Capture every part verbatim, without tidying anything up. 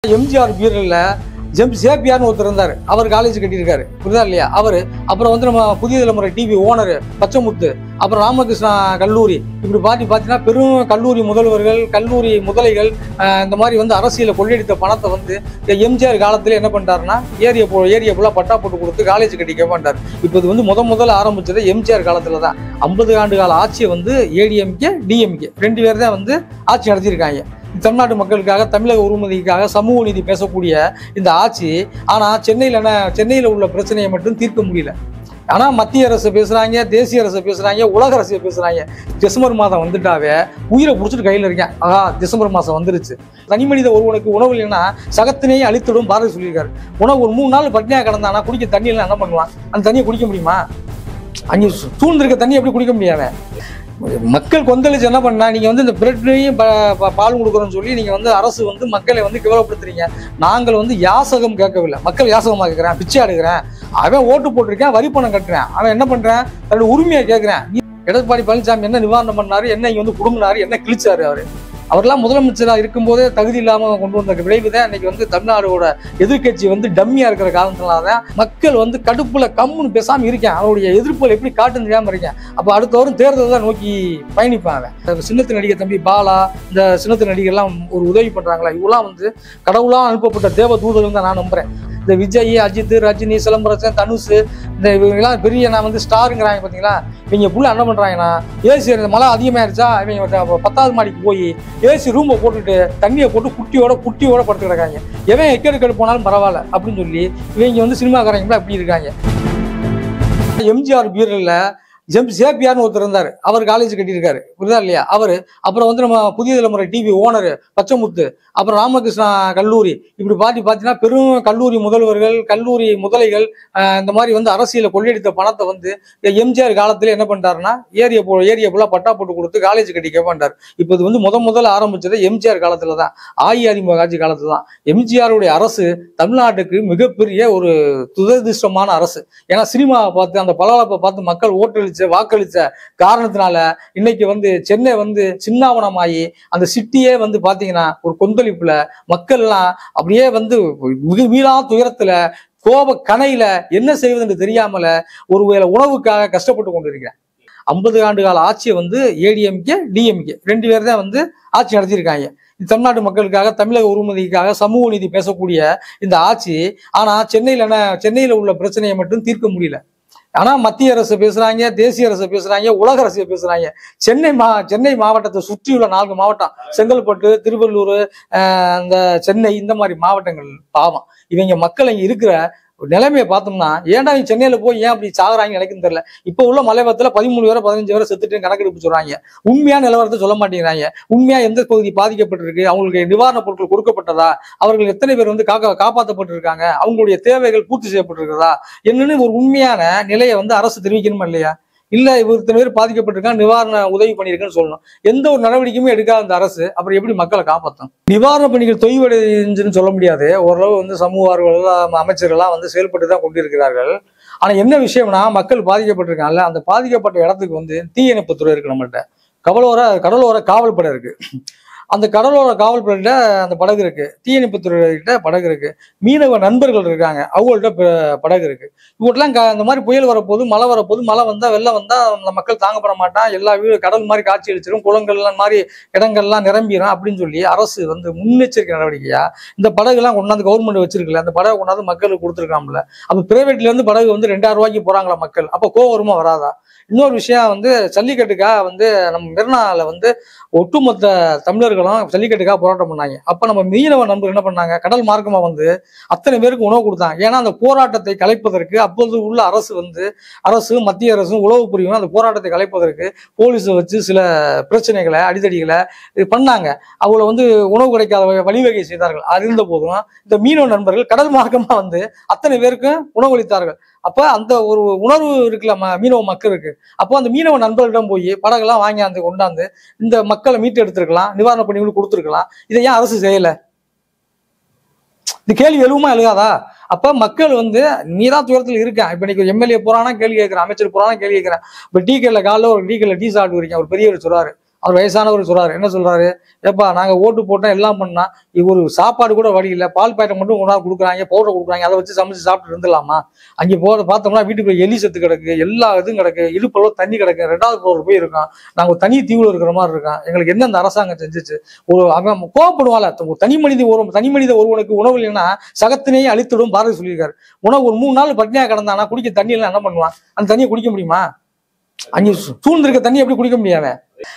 எம்ஜிஆர் பீரியட்ல ஜெம் சேப்பியார்னு ஒருத்தர் இருந்தார். அவர் காலேஜ் கட்டியிருக்காரு, புரியுதா இல்லையா? அவர் அப்புறம் வந்து நம்ம புதிய தலைமுறை டிவி ஓனர் பச்சைமுத்து, அப்புறம் ராமகிருஷ்ணா கல்லூரி, இப்படி பார்த்து பார்த்தீங்கன்னா பெரும் கல்லூரி முதல்வர்கள், கல்லூரி முதலைகள் இந்த மாதிரி வந்து அரசியலை கொள்ளையடித்த பணத்தை வந்து எம்ஜிஆர் காலத்தில் என்ன பண்ணிட்டாருன்னா ஏரியா போ ஏரியா ஃபுல்லாக பட்டா போட்டு கொடுத்து காலேஜ் கட்டி கேட்பாண்டார். இப்போ இது வந்து முத முதல்ல ஆரம்பிச்சது எம்ஜிஆர் காலத்தில் தான். ஐம்பது ஆண்டு கால ஆட்சியை வந்து ஏடிஎம்கே டிஎம்கே ரெண்டு பேர் தான் வந்து ஆட்சி நடத்தியிருக்காங்க. தமிழ்நாட்டு மக்களுக்காக, தமிழக உரிமைக்காக, சமூக நீதி பேசக்கூடிய இந்த ஆட்சி. ஆனால் சென்னையில் என்ன சென்னையில் உள்ள பிரச்சனையை மட்டும் தீர்க்க முடியல. ஆனால் மத்திய அரசு பேசுகிறாங்க, தேசிய அரசு பேசுகிறாங்க, உலக அரசு பேசுகிறாங்க. டிசம்பர் மாதம் வந்துட்டாவே உயிரை பிடிச்சிட்டு கையில் இருக்கேன். ஆஹா, டிசம்பர் மாதம் வந்துருச்சு. தனி மனித ஒருவனுக்கு உணவு இல்லைன்னா சகத்தினையே அழித்துடும் பாரதி சொல்லியிருக்காரு. உணவு ஒரு மூணு நாள் பட்டினியாக கிடந்தானா குடிக்க தண்ணியெல்லாம் என்ன பண்ணுவான்? அந்த தண்ணியை குடிக்க முடியுமா? அங்கே சூழ்ந்திருக்க தண்ணி எப்படி குடிக்க முடியாது? மக்கள் கொந்தளிச்சு என்ன பண்ணா, நீங்க வந்து இந்த பிரெட்லையும் பால் கொடுக்குறோன்னு சொல்லி நீங்க வந்து அரசு வந்து மக்களை வந்து கேவலப்படுத்துறீங்க. நாங்கள் வந்து யாசகம் கேட்கவில்லை, மக்கள் யாசகமாக கேட்கிறேன், பிச்சை எடுக்கிறேன், அவன் ஓட்டு போட்டிருக்கேன், வரி பணம் கட்டுறேன், அவன் என்ன பண்றேன், தன்னோட உரிமையை கேட்கிறேன். எடப்பாடி பழனிசாமி என்ன நிவாரணம் பண்ணாரு, என்ன இங்க வந்து குடும்பினாரு, என்ன கிழிச்சாரு? அவரு அவரெல்லாம் முதலமைச்சராக இருக்கும்போதே தகுதி இல்லாமல் கொண்டு வந்த விளைவு தான் இன்னைக்கு வந்து தமிழ்நாடோட எதிர்கட்சி வந்து டம்மியா இருக்கிற காரணத்தினால தான் மக்கள் வந்து கடுப்புல கம்முன்னு பேசாம இருக்கேன். அவருடைய எதிர்ப்புகள் எப்படி காட்டுன்னு தெரியாம இருக்கேன். அப்போ அடுத்த வரும் தேர்தல் தான் நோக்கி பயணிப்பாங்க. சின்னத்து நடிகர் தம்பி பாலா, இந்த சின்னத்து நடிகர்லாம் ஒரு உதவி பண்றாங்களா, இவெல்லாம் வந்து கடவுளா அனுப்பப்பட்ட தேவ தூதர்கள் தான் நான் நம்புறேன். இந்த விஜய், அஜித், ரஜினி, சிலம்பரசன், தனுஷ், இந்த இவங்கெல்லாம் பெரிய நான் வந்து ஸ்டாருங்கிறாங்க பார்த்தீங்களா? இவங்க புள்ள என்ன பண்றாங்கன்னா, ஏசி மழை அதிகமாயிருச்சா இவங்க பத்தாவது மாடிக்கு போய் ஏசி ரூமை போட்டுட்டு தண்ணியை போட்டு குட்டியோட குட்டியோட படுத்து கிடக்காங்க. எவன் எக்கெடுக்கெடு போனாலும் பரவாயில்ல அப்படின்னு சொல்லி இவங்க வந்து சினிமாக்காரங்களா அப்படி இருக்காங்க. எம்ஜிஆர் பீரியட்ல ஜெம் சேப்பியார்னு ஒருத்தர் இருந்தார். அவர் காலேஜ் கட்டியிருக்காரு, புரியுதா இல்லையா? அவர் அப்புறம் வந்து நம்ம புதிய தலைமுறை டிவி ஓனர் பச்சைமுத்து, அப்புறம் ராமகிருஷ்ணா கல்லூரி, இப்படி பார்த்து பார்த்தீங்கன்னா பெரும் கல்லூரி முதல்வர்கள், கல்லூரி முதலைகள் இந்த மாதிரி வந்து அரசியலை கொள்ளையடித்த பணத்தை வந்து எம்ஜிஆர் காலத்தில் என்ன பண்ணிட்டாருன்னா ஏரியா போ ஏரியா ஃபுல்லாக பட்டா போட்டு கொடுத்து காலேஜ் கட்டி கேட்பாண்டார். இப்போ இது வந்து முத முதல்ல ஆரம்பிச்சது எம்ஜிஆர் காலத்தில் தான், அஇஅதிமுக ஆட்சி காலத்தில் தான். எம்ஜிஆருடைய அரசு தமிழ்நாட்டுக்கு மிகப்பெரிய ஒரு துரதிருஷ்டமான அரசு. ஏன்னா சினிமாவை பார்த்து, அந்த பலவளப்பை பார்த்து மக்கள் ஓட்டளிச்சு வாக்களிச்ச காரணத்தினால இன்னைக்கு வந்து சென்னை வந்து சின்னாவனமாயி அந்த சிட்டியே வந்து பாத்தீங்கன்னா ஒரு கொந்தளிப்புல மக்கள் எல்லாம் அப்படியே வந்து வீணா துயரத்துல கோப கணையில என்ன செய்வது என்று தெரியாமல ஒருவேளை உணவுக்காக கஷ்டப்பட்டு கொண்டிருக்கிறேன். ஐம்பது ஆண்டு கால ஆட்சியை வந்து ஏடிஎம்கே டிஎம்கே ரெண்டு பேர் தான் வந்து ஆட்சி நடத்தியிருக்காங்க. தமிழ்நாட்டு மக்களுக்காக, தமிழக உரிமைக்காக, சமூக நீதி பேசக்கூடிய இந்த ஆட்சி. ஆனா சென்னையில் என்ன சென்னையில உள்ள பிரச்சனையை மட்டும் தீர்க்க முடியல. ஆனா மத்திய அரசு பேசுறாங்க, தேசிய அரசு பேசுறாங்க, உலக அரசு பேசுறாங்க. சென்னை மா சென்னை மாவட்டத்தை சுற்றியுள்ள நான்கு மாவட்டம், செங்கல்பட்டு, திருவள்ளூர், இந்த சென்னை, இந்த மாதிரி மாவட்டங்கள் பாவம். இவங்க மக்கள் இங்க இருக்கிற நிலைமையை பார்த்தோம்னா ஏன்டா இவங்க சென்னையில போய் ஏன் அப்படி சாகுறாங்க எனக்குன்னு தெரியல. இப்ப உள்ள மலைவரத்துல பதிமூணு பேரை பதினஞ்சு பேரை செத்துட்டு கணக்கெடுப்பு சொல்றாங்க. உண்மையான நிலவரத்தை சொல்ல மாட்டேங்கிறாங்க. உண்மையா எந்த பகுதி பாதிக்கப்பட்டிருக்கு, அவங்களுக்கு நிவாரணப் பொருட்கள் கொடுக்கப்பட்டதா, அவர்கள் எத்தனை பேர் வந்து காக்க காப்பாற்றப்பட்டிருக்காங்க, அவங்களுடைய தேவைகள் பூர்த்தி செய்யப்பட்டிருக்கிறதா என்னன்னு ஒரு உண்மையான நிலையை வந்து அரசு தெரிவிக்கணுமா இல்லையா? இல்ல இவர் இத்தனை பேர் பாதிக்கப்பட்டிருக்காங்க, நிவாரண உதவி பண்ணியிருக்குன்னு சொல்லணும். எந்த ஒரு நடவடிக்கையுமே எடுக்காத அந்த அரசு அப்புறம் எப்படி மக்களை காப்பாற்றும்? நிவாரண பணிகள் தொய்வடைஞ்சுன்னு சொல்ல முடியாது. ஓரளவு வந்து சமூக ஆர்வலர்கள், அமைச்சர்கள்லாம் வந்து செயல்பட்டு தான் கொண்டிருக்கிறார்கள். ஆனா என்ன விஷயம்னா, மக்கள் பாதிக்கப்பட்டிருக்காங்கல்ல, அந்த பாதிக்கப்பட்ட இடத்துக்கு வந்து தீயணைப்புத்துறை இருக்கு, நம்மள்கிட்ட கடலோர கடலோர காவல்படை இருக்கு. அந்த கடலோர காவல்படையிட்ட அந்த படகு இருக்கு, தீயணைப்புத்துறைகிட்ட படகு இருக்கு, மீனவ நண்பர்கள் இருக்காங்க, அவங்கள்ட்ட படகு இருக்கு. இவங்கெல்லாம் அந்த மாதிரி புயல் வரப்போது, மழை வரப்போது, மழை வந்தா வெள்ளம் வந்தா அந்த மக்கள் தாங்கப்பட மாட்டான், எல்லா வீடு கடல் மாதிரி காட்சி அளிச்சிடும், குளங்கள்லாம் மாதிரி இடங்கள்லாம் நிரம்பிடும் அப்படின்னு சொல்லி அரசு வந்து முன்னெச்சரிக்கை நடவடிக்கையா இந்த படகு எல்லாம் கொண்டாந்து கவர்மெண்ட் வச்சிருக்கல, அந்த படகு கொண்டாந்து மக்களுக்கு கொடுத்துருக்காங்கல்ல. அப்ப பிரைவேட்ல இருந்து படகு வந்து ரெண்டாயிரம் ரூபாய்க்கு போறாங்களா மக்கள், அப்ப கோவரமா வராதா? இன்னொரு விஷயம் வந்து ஜல்லிக்கட்டுக்காக வந்து நம்ம மெரினால வந்து ஒட்டுமொத்த தமிழர்களும் ஜல்லிக்கட்டுக்காக போராட்டம் பண்ணாங்க. அப்ப நம்ம மீனவ நண்பர்கள் என்ன பண்ணாங்க, கடல் மார்க்கமா வந்து அத்தனை பேருக்கு உணவு கொடுத்தாங்க. ஏன்னா அந்த போராட்டத்தை கலைப்பதற்கு அப்போது உள்ள அரசு வந்து அரசு மத்திய அரசும் உளவு புரியும் அந்த போராட்டத்தை கலைப்பதற்கு போலீஸை வச்சு சில பிரச்சனைகளை அடிதடிகளை பண்ணாங்க. அவங்கள வந்து உணவு கிடைக்காத வழிவகை செய்தார்கள். அறிந்த போதும் இந்த மீனவ நண்பர்கள் கடல் மார்க்கமா வந்து அத்தனை பேருக்கும் உணவளித்தார்கள். அப்ப அந்த ஒரு உணர்வு இருக்குல்ல மீனவ மக்களுக்கு, அப்போ அந்த மீனவ நண்பர்களிடம் போய் படகெல்லாம் வாங்கியாந்து கொண்டாந்து இந்த மக்களை மீட்டு எடுத்திருக்கலாம், நிவாரண பணிகளும் கொடுத்துருக்கலாம். இதை ஏன் அரசு செய்யல? இந்த கேள்வி எழுவுமா எழுகாதா? அப்ப மக்கள் வந்து நீதான் துயரத்தில் இருக்கேன். இப்ப இன்னைக்கு எம்எல்ஏ போறானா கேள்வி கேட்கிறேன், அமைச்சர் போறானா கேள்வி கேட்கிறேன். இப்ப டீ கடையில காலைல ஒரு டீ கடையில டீ சாப்பிட்டு இருக்கேன், ஒரு பெரியவர் சொல்றாரு, அவர் வயசானவர் சொல்றாரு, என்ன சொல்றாரு, ஏப்பா நாங்க ஓட்டு போட்டோம் எல்லாம் பண்ணா ஒரு சாப்பாடு கூட வழி இல்லை, பால் பாக்கெட் மட்டும் கொண்டாந்து கொடுக்குறாங்க, பவுடர் கொடுக்குறாங்க, அதை வச்சு சமைச்சு சாப்பிட்டு இருந்துடலாமா? அங்கே போத பார்த்தோம்னா வீட்டுக்கு எலி செத்து கிடக்கு, எல்லா இதுவும் கிடக்கு, இடுப்பளவு தண்ணி கிடக்கு, ரெண்டாவது ஃப்ளோர் போய் இருக்கான், நாங்க ஒரு தனி தீவுல இருக்கிற மாதிரி இருக்கோம், எங்களுக்கு என்ன அந்த அரசாங்கம் செஞ்சிச்சு? ஒரு அவன் கோவப்படுவாள். ஒரு தனி மனித ஒரு தனி மனித ஒருவனுக்கு உணவு இல்லைன்னா சகத்தினையே அழித்துடும் பாரதி சொல்லியிருக்காரு. உணவு ஒரு மூணு நாள் பட்னியா கிடந்தானா குடிக்க தண்ணி எல்லாம் என்ன பண்ணுவான்? அந்த தண்ணியை குடிக்க முடியுமா? அங்கே சூழ்ந்திருக்க தண்ணி எப்படி குடிக்க முடியாத?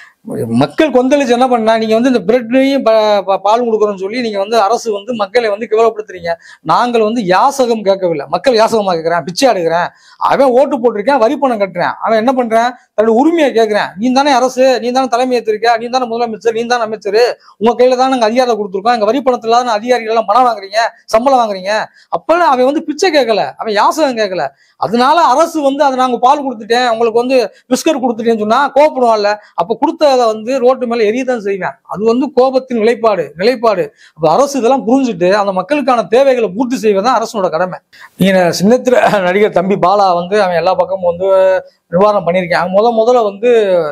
மக்கள் கொந்தளிச்சு என்ன பண்ணா, நீங்க வந்து இந்த பிரெட்லையும் பால் கொடுக்குறோம்னு சொல்லி நீங்க வந்து அரசு வந்து மக்களை வந்து கேவலப்படுத்துறீங்க. நாங்கள் வந்து யாசகம் கேட்கவில்லை, மக்கள் யாசகமா கேட்கிறேன், பிச்சை எடுக்கிறேன், அவன் ஓட்டு போட்டிருக்கேன், வரி பணம் கட்டுறேன், அவன் என்ன பண்றேன், தன்னுடைய உரிமையை கேட்கிறேன். நீ தானே அரசு, நீ தானே தலைமை ஏற்றிருக்க, நீ தானே முதலமைச்சர், நீ தானே அமைச்சர், உங்க கையில தான் நாங்க அதிகாரம் கொடுத்துருக்கோம், எங்க வரி பணத்துல தான் அதிகாரிகள் எல்லாம் பணம் வாங்குறீங்க, சம்பளம் வாங்குறீங்க. அப்பெல்லாம் அவன் வந்து பிச்சை கேட்கல, அவன் யாசகம் கேட்கல. அதனால அரசு வந்து அதை நாங்க பால் கொடுத்துட்டேன், உங்களுக்கு வந்து பிஸ்கட் கொடுத்துட்டேன்னு சொன்னா கோபப்படுவான்ல. அப்ப கொடுத்ததை வந்து ரோட்டு மேல எரியதான் செய்வேன். அது வந்து கோபத்தின் நிலைப்பாடு நிலைப்பாடு அப்ப அரசு இதெல்லாம் புரிஞ்சுட்டு அந்த மக்களுக்கான தேவைகளை பூர்த்தி செய்வதுதான் அரசோட கடமை. நீங்க சின்னத்திர நடிகர் தம்பி பாலா வந்து அவன் எல்லா பக்கமும் வந்து நிவாரணம் பண்ணியிருக்கேன். அவன் முத முதல்ல வந்து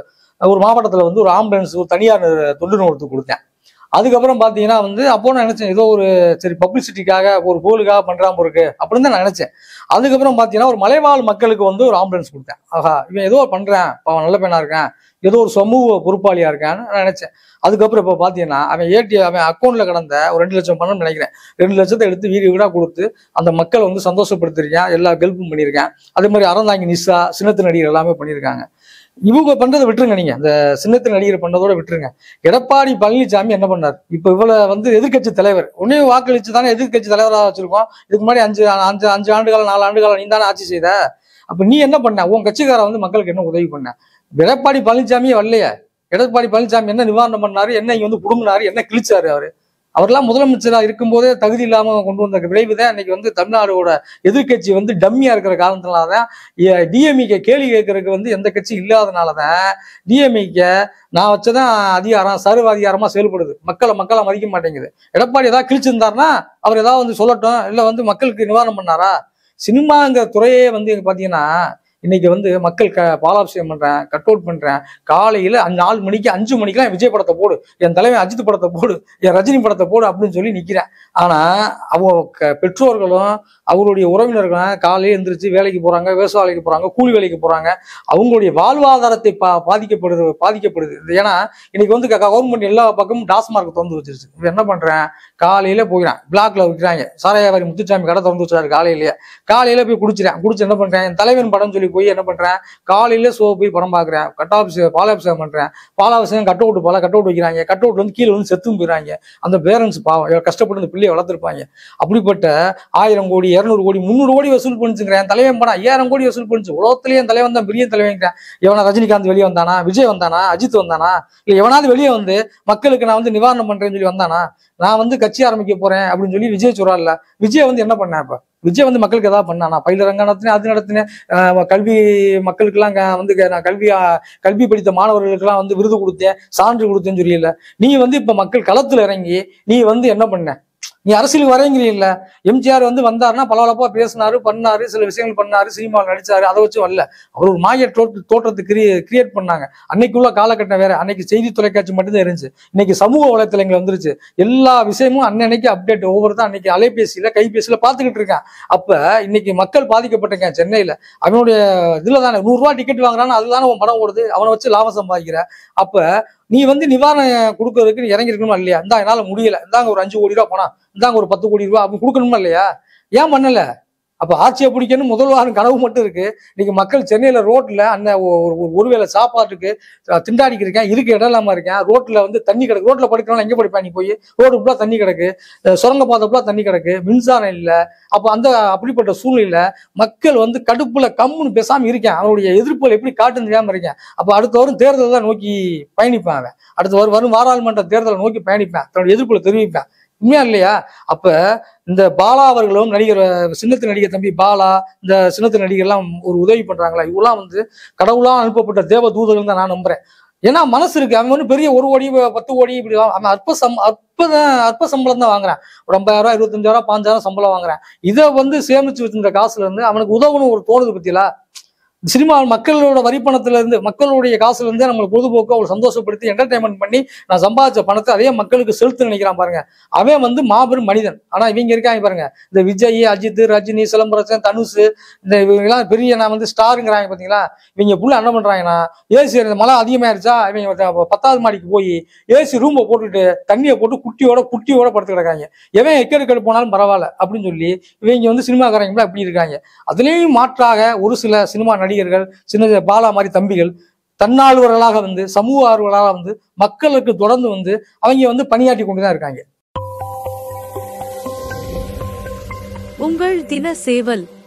ஒரு மாவட்டத்துல வந்து ஒரு ஆம்புலன்ஸ் ஒரு தனியார் தொண்டு நிறுவனத்துக்கு கொடுத்தேன். அதுக்கப்புறம் பாத்தீங்கன்னா வந்து அப்போ நான் நினைச்சேன் ஏதோ ஒரு சரி பப்ளிசிட்டிக்காக ஒரு கோலுக்காக பண்றாம இருக்கு அப்படின்னு தான் நான் நினைச்சேன். அதுக்கப்புறம் பாத்தீங்கன்னா ஒரு மலைவாழ் மக்களுக்கு வந்து ஒரு ஆம்புலன்ஸ் கொடுத்தேன். ஆஹா, இவன் ஏதோ பண்றேன், அவன் நல்ல பையனா இருக்கேன், ஏதோ ஒரு சமூக பொறுப்பாளியா இருக்கான்னு நான் நினைச்சேன். அதுக்கப்புறம் இப்ப பாத்தீங்கன்னா அவன் ஏடி அவன் அக்கௌண்ட்ல கடந்த ஒரு ரெண்டு லட்சம் பணம் நினைக்கிறேன், ரெண்டு லட்சத்தை எடுத்து வீடு வீடா கொடுத்து அந்த மக்களை வந்து சந்தோஷப்படுத்திருக்கேன், எல்லா ஹெல்ப்பும் பண்ணியிருக்கேன். அதே மாதிரி அறந்தாங்கி நிஷா, சின்னத்து நடிகர் எல்லாமே பண்ணியிருக்காங்க. இவங்க பண்றதை விட்டுருங்க, நீங்க அந்த சின்னத்து நடிகர் பண்ணதோட விட்டுருங்க. எடப்பாடி பழனிசாமி என்ன பண்ணார்? இப்ப இவ்வளவு வந்து எதிர்கட்சி தலைவர், உடனே வாக்களிச்சு தானே எதிர்கட்சி தலைவராக வச்சிருக்கோம். இதுக்கு முன்னாடி அஞ்சு அஞ்சு அஞ்சு ஆண்டு காலம் நாலு ஆண்டு காலம் நீ தானே ஆட்சி செய்த. அப்ப நீ என்ன பண்ண? உன் கட்சிக்கார வந்து மக்களுக்கு என்ன உதவி பண்ண? எடப்பாடி பழனிசாமியே வரலையே. எடப்பாடி பழனிசாமி என்ன நிவாரணம் பண்ணாரு, என்ன இங்க வந்து புடுங்கினாரு, என்ன கிழிச்சாரு? அவரு அவர்லாம் முதலமைச்சராக இருக்கும்போதே தகுதி இல்லாம கொண்டு வந்த விளைவு தான் இன்னைக்கு வந்து தமிழ்நாடோட எதிர்கட்சி வந்து டம்மியா இருக்கிற காரணத்தினாலதான், டிஎம்இகே கேள்வி கேட்கறதுக்கு வந்து எந்த கட்சி இல்லாதனாலதான் டிஎம்இகே நான் வச்சதான் அதிகாரம் சர்வ அதிகாரமா செயல்படுது, மக்களை மக்களை மதிக்க மாட்டேங்குது. எடப்பாடி ஏதாவது கிழிச்சிருந்தாருன்னா அவர் ஏதாவது வந்து சொல்லட்டும், இல்ல வந்து மக்களுக்கு நிவாரணம் பண்ணாரா? சினிமாங்கிற துறையே வந்து பாத்தீங்கன்னா இன்னைக்கு வந்து மக்கள் க பாலாபிஷேகம் பண்றேன், கட் அவுட் பண்றேன், காலையில நாலு மணிக்கு அஞ்சு மணிக்கெல்லாம் விஜய் படத்தை போடு, என் தலைவன் அஜித் படத்தை போடு, என் ரஜினி படத்தை போடு அப்படின்னு சொல்லி நிக்கிறேன். ஆனா அவங்க பெற்றோர்களும் அவருடைய உறவினர்களும் காலையில எந்திரிச்சு வேலைக்கு போறாங்க, விவசாய வேலைக்கு போறாங்க, கூலி வேலைக்கு போறாங்க. அவங்களுடைய வாழ்வாதாரத்தை பா பாதிக்கப்படுது பாதிக்கப்படுது ஏன்னா இன்னைக்கு வந்து கவர்மெண்ட் எல்லா பக்கமும் டாஸ்மார்க் திறந்து வச்சிருச்சு. இவன் என்ன பண்றேன், காலையில போயிடான் பிளாக்ல விற்கிறாங்க, சாராயாவாரி முத்துச்சாமி கடை திறந்து வச்சாரு, காலையிலேயே காலையில போய் குடிச்சிடறேன், குடிச்சு என்ன பண்றேன், என் தலைவன் படம் சொல்லி போய் என்ன பண்றேன், காலையில ஷோ போய் படம் பாக்குறேன், கட்டாபிஷேகம் பாலாபிஷேகம் பண்றேன், பாலாபிஷேகம் கட் அவுட் பால கட் அவுட் வைக்கிறாங்க, கட் அவுட் வந்து கீழே வந்து செத்தும் போயிடறாங்க. அந்த பேரண்ட்ஸ் பாவம் கஷ்டப்பட்டு அந்த பிள்ளையை வளர்த்துருப்பாங்க. அப்படிப்பட்ட ஆயிரம் கோடி இருநூறு கோடி முந்நூறு கோடி வசூல் பண்ணிச்சுங்கிறேன், தலைவன் படம் ஐயாயிரம் கோடி வசூல் பண்ணிச்சு. உலகத்திலேயே தலைவன் தான் பெரிய தலைவன். எவனா ரஜினிகாந்த் வெளியே வந்தானா, விஜய் வந்தானா, அஜித் வந்தானா, இல்ல எவனாவது வெளியே வந்து மக்களுக்கு நான் வந்து நிவாரணம் பண்றேன்னு சொல்லி வந்தானா? நான் வந்து கட்சி ஆரம்பிக்க போறேன் அப்படின்னு சொல்லி விஜய் சொல்றாருல, விஜய் வந்து என்ன பண்ண? இப்ப விஜய் வந்து மக்களுக்கு ஏதாவது பண்ணானா? பயிலரங்க நடத்தினேன், அது நடத்தினேன், கல்வி மக்களுக்கு எல்லாம் வந்து நான் கல்வி கல்வி படித்த மாணவர்களுக்கு எல்லாம் வந்து விருது கொடுத்தேன், சான்று கொடுத்தேன்னு சொல்லல. நீ வந்து இப்ப மக்கள் களத்துல இறங்கி நீ வந்து என்ன பண்ண? நீ அரசியலுக்கு வரேங்கிறீல்ல. எம்ஜிஆர் வந்து வந்தாருன்னா பலவளப்பா பேசினாரு, பண்ணாரு, சில விஷயங்கள் பண்ணாரு, சினிமாவில் நடிச்சாரு, அதை வச்சு வரல. அவர் ஒரு மாய தோற்றத்தை கிரியே கிரியேட் பண்ணாங்க. அன்னைக்குள்ள காலகட்டம் வேற. அன்னைக்கு செய்தி தொலைக்காட்சி மட்டும்தான் இருந்துச்சு. இன்னைக்கு சமூக வலைத்தளங்கள் வந்துருச்சு. எல்லா விஷயமும் அன்னன்னைக்கு அப்டேட் ஒவ்வொருத்தான் அன்னைக்கு அலைபேசியில கைபேசியில பாத்துக்கிட்டு இருக்கான். அப்ப இன்னைக்கு மக்கள் பாதிக்கப்பட்டிருக்கேன் சென்னையில. அவனுடைய இதுல தானே நூறு ரூபாய் டிக்கெட் வாங்குறான்னு அதுதானே அவன் படம் ஓடுது, அவனை வச்சு லாபம் சம்பாதிக்கிற. அப்ப நீ வந்து நிவாரணம் கொடுக்கறதுக்கு நீ இறங்கி இருக்கணுமா இல்லையா? இந்தா என்னால முடியல, இந்தாங்க ஒரு அஞ்சு கோடி ரூபா பணம், இந்தாங்க ஒரு பத்து கோடி ரூபா அப்படி கொடுக்கணுமா இல்லையா? ஏன் பண்ணல? அப்ப ஆட்சியை பிடிக்கணும் முதல்வாரம் கனவு மட்டும் இருக்கு. இன்னைக்கு மக்கள் சென்னையில ரோட்ல அண்ணன் ஒருவேளை சாப்பாட்டுக்கு திண்டாடிக்கு இருக்கேன், இருக்க இடம் இல்லாம இருக்கேன், ரோட்ல வந்து தண்ணி கிடக்கு, ரோட்ல படுக்கிறவங்க எங்க படிப்பா? நீ போய் ரோடு ஃபுல்லா தண்ணி கிடக்கு, சுரங்க பாதை ஃபுல்லா தண்ணி கிடக்கு, மின்சாரம் இல்லை. அப்ப அந்த அப்படிப்பட்ட சூழ்நிலையில மக்கள் வந்து கடுப்புல கம்முன்னு பேசாம இருக்கேன், அவனுடைய எதிர்ப்புகள் எப்படி காட்டுன்னு தெரியாம இருக்கேன். அப்ப அடுத்த வரும் தேர்தல் தான் நோக்கி பயணிப்பேன், அவன் அடுத்த வரும் வரும் பாராளுமன்ற தேர்தலை நோக்கி பயணிப்பேன், தன்னுடைய எதிர்ப்புகளை தெரிவிப்பேன். உண்மையா இல்லையா? அப்ப இந்த பாலா அவர்களும் நடிகர் சின்னத்து நடிகர் தம்பி பாலா, இந்த சின்னத்து நடிகர் எல்லாம் ஒரு உதவி பண்றாங்களா? இவெல்லாம் வந்து கடவுளா அனுப்பப்பட்ட தேவ தூதர்கள் தான் நான் நம்புறேன். ஏன்னா மனசு இருக்கு. அவன் வந்து பெரிய ஒரு கோடி பத்து கோடி இப்படி அவன் அற்ப சம் அற்பதான் அற்ப சம்பளம் தான் வாங்குறான். ஒரு ஐம்பதாயிரம் ரூபாய் இருபத்தஞ்சாயிரம் பாஞ்சாயிரம் சம்பளம் வாங்குறான். இதை வந்து சேமிச்சு வச்சிருந்த காசுல இருந்து அவனுக்கு உதவணும் ஒரு தோணுது பத்தியில. சினிமா மக்களோட வரிப்பணத்துல இருந்து மக்களுடைய காசுல இருந்து நம்மளை பொழுதுபோக்கு அவளை சந்தோஷப்படுத்தி என்டர்டைன்மெண்ட் பண்ணி நான் சம்பாதிச்ச பணத்தை அதே மக்களுக்கு செலுத்து நினைக்கிறான் பாருங்க. அவன் வந்து மாபெரும் மனிதன். ஆனா இவங்க இருக்காங்க பாருங்க, இந்த விஜய், அஜித், ரஜினி, சிலம்பரசன், தனுஷ், இந்த இவங்கெல்லாம் பெரிய நான் வந்து ஸ்டாருங்கிறாங்க பாத்தீங்களா. இவங்க புள்ள என்ன பண்றாங்கன்னா, ஏசி மழை அதிகமாயிருச்சா இவங்க பத்தாவது மாடிக்கு போய் ஏசி ரூமை போட்டுட்டு தண்ணியை போட்டு குட்டியோட குட்டியோட படுத்து கிடக்காங்க. எவன் எக்கெடுக்கெடு போனாலும் பரவாயில்ல அப்படின்னு சொல்லி இவங்க வந்து சினிமாக்காரங்க அப்படி இருக்காங்க. அதுலேயும் மாற்றாக ஒரு சில சினிமா நடிகர்கள், சின்ன பாலா மாதிரி தம்பிகள் தன்னார்வலர்களாக வந்து சமூக ஆர்வலராக வந்து மக்களுக்கு தொடர்ந்து வந்து அவங்க வந்து பணியாற்றி கொண்டுதான் இருக்காங்க. உங்கள் தின சேவல்.